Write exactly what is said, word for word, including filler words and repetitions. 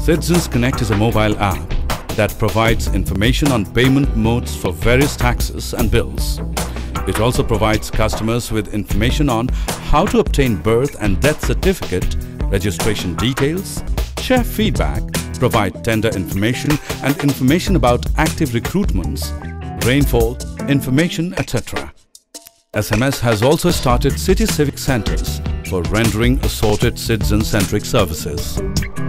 Citizens Connect is a mobile app that provides information on payment modes for various taxes and bills. It also provides customers with information on how to obtain birth and death certificate, registration details, share feedback, provide tender information and information about active recruitments, rainfall, information, et cetera. S M S has also started city civic centers for rendering assorted citizen-centric services.